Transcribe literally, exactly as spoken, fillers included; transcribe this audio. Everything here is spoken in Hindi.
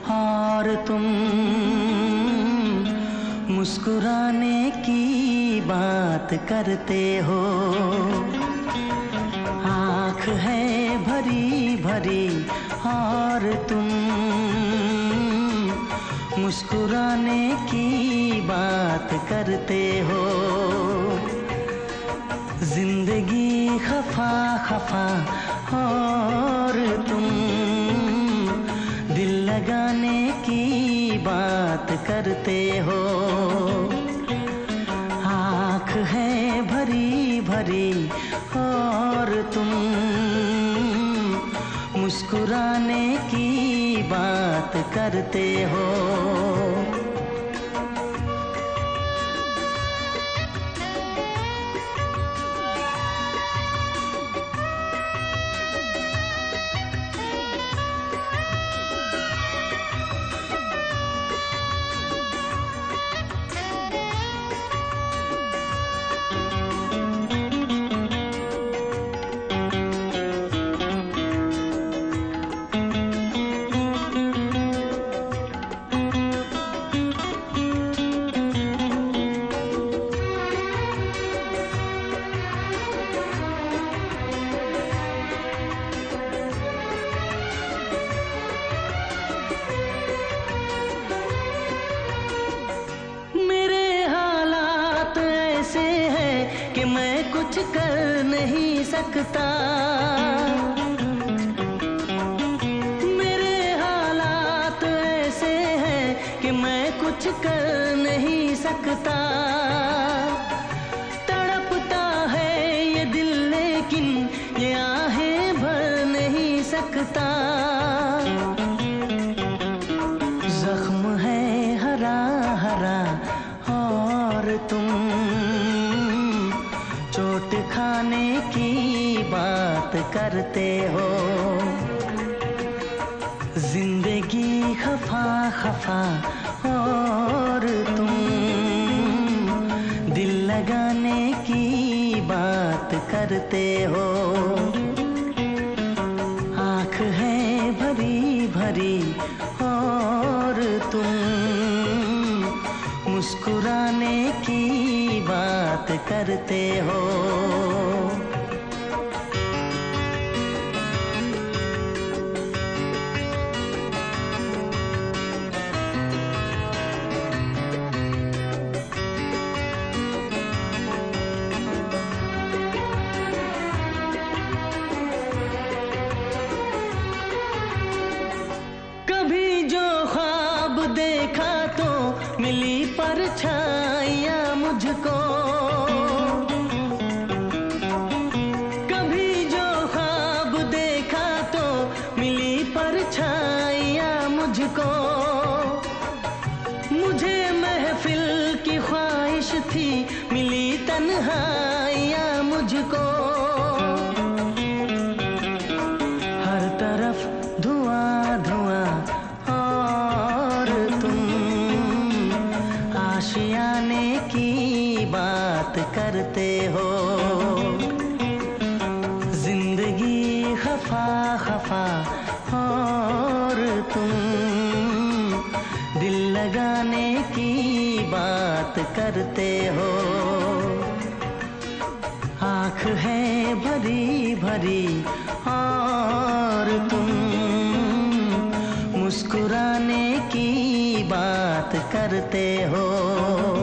और तुम मुस्कुराने की बात करते हो। आँख है भरी भरी और तुम मुस्कुराने की बात करते हो। जिंदगी खफा खफा और तुम दिल लगाने की बात करते हो। आँख है भरी भरी और तुम मुस्कुराने की बात करते हो। कि मैं कुछ कर नहीं सकता। मेरे हालात ऐसे हैं कि मैं कुछ कर नहीं सकता। तड़पता है ये दिल लेकिन ये आहें भर नहीं सकता। जख्म है हरा हरा और तुम चोट खाने की बात करते हो। जिंदगी खफा खफा और तुम दिल लगाने की बात करते हो। आँख है भरी भरी और तुम मुस्कुराने की बात करते हो। कभी जो ख्वाब देखा तो मिली परछाइयाँ मुझको। कभी जो ख्वाब देखा तो मिली परछाइयाँ मुझको। मुझे महफिल की ख्वाहिश थी मिली तन्हाइयाँ मुझको। हर तरफ धुआं धुआं और तुम आशियाने की बात करते हो। जिंदगी खफा खफा और तुम दिल लगाने की बात करते हो। आँख है भरी भरी और तुम मुस्कुराने की बात करते हो।